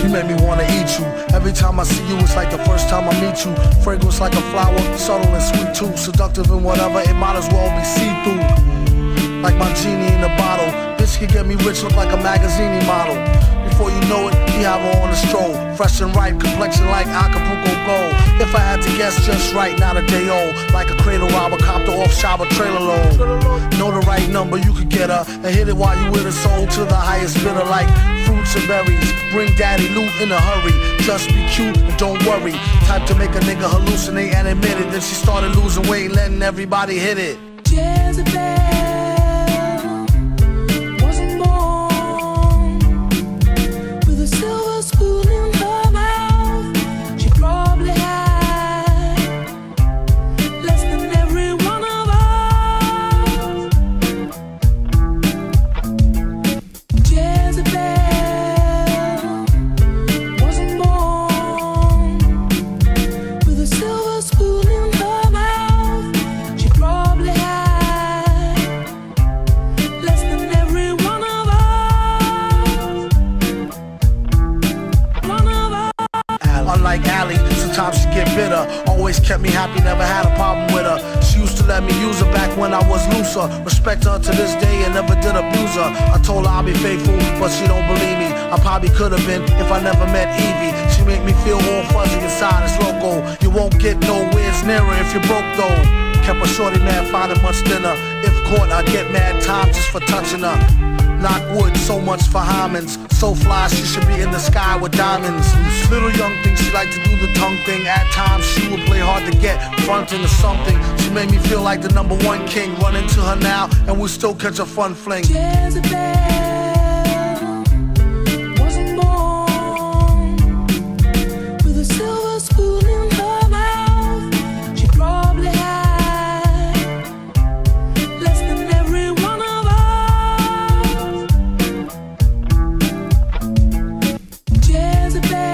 You make me wanna eat you. Every time I see you, it's like the first time I meet you. Fragrance like a flower, subtle and sweet too. Seductive and whatever, it might as well be see-through. Like my genie in a bottle. Bitch can get me rich, look like a magazine model. Before you know it, he have her on a stroll. Fresh and ripe, complexion like Acapulco gold. If I had to guess just right, not a day old. Like a cradle robber, copter off shop, a trailer load. Know the right number, you could get her. And hit it while you with her, sold to the highest bidder. Like fruits and berries, bring daddy loot in a hurry. Just be cute and don't worry. Type to make a nigga hallucinate and admit it. Then she started losing weight, letting everybody hit it. Jezebel Like Allie, sometimes she get bitter. Always kept me happy, never had a problem with her. She used to let me use her back when I was looser. Respect her to this day and never did abuse her. I told her I'll be faithful, but she don't believe me. I probably could have been if I never met Evie. She make me feel all fuzzy inside, it's loco. You won't get nowhere nearer if you're broke though. Kept a shorty mad, finding much thinner. If caught, I get mad time just for touching her. Knock wood, so much for Hymens. So fly, she should be in the sky with diamonds. Little young thing, she like to do the tongue thing. At times, she would play hard to get, fronting or something. She made me feel like the #1 king. Run into her now, and we'll still catch a fun fling. Jezebel wasn't born with a silver spoon in her mouth. She probably had less than every one of us. Jezebel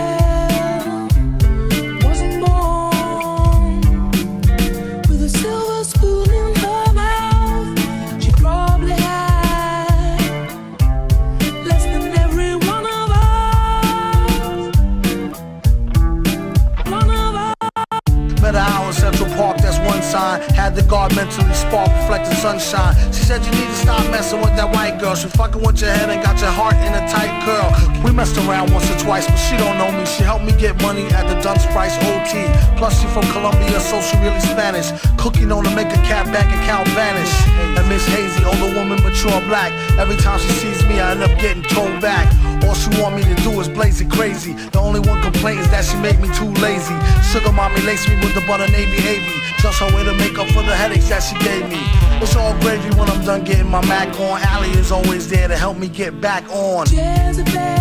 wasn't born with a silver spoon in her mouth. She probably had less than every one of us. One of us. Met her out in Central Park, that's one sign. Had the guard mentally spark, reflecting sunshine. She said you need to stop messing with that white girl. She fucking with your head and got your heart in a tight curl. We messed around once or twice, but she don't know me. She helped me get money at the Dunce Price OT. Plus she from Colombia, so she really Spanish. Cookie known to make a cat bank account vanish. And Miss Hazy, older woman, mature black. Every time she sees me, I end up getting told back. All she want me to do is blaze it crazy. The only one complaint is that she make me too lazy. Sugar mommy laced me with the butter navy avy. Just her way to make up for the headaches that she gave me. It's all gravy when I'm done getting my Mac on. Allie is always there to help me get back on. Jezebel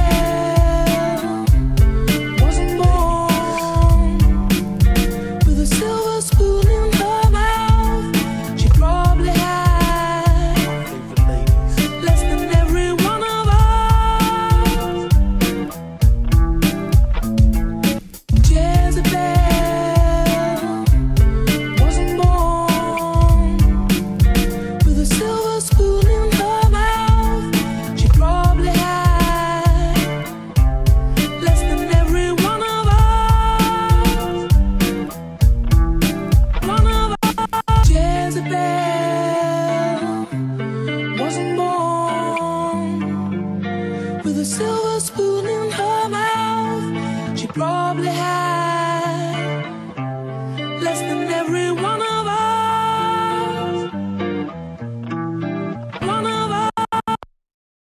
wasn't born with a silver spoon in her mouth. She probably had Favorite ladies. less than every one of us. Jezebel wasn't born with a silver spoon in her mouth. She probably had less than every one of us. One of us. Jezebel wasn't born with a silver spoon